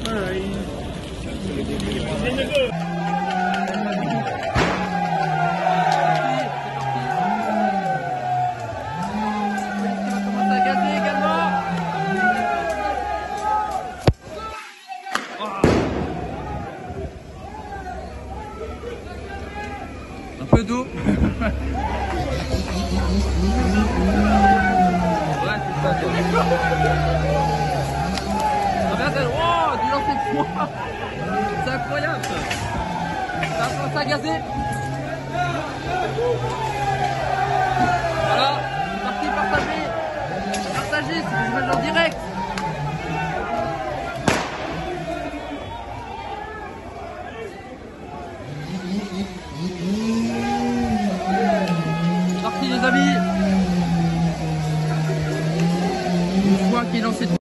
Un peu d'eau. Ouais, c'est ça. Regarde, oh, du lancer de froid. C'est incroyable ça. Ça commence à gazer. Voilà, c'est parti, partagez. Partagez, c'est que je mets en direct. Parti les amis. Une fois qu'il est lancé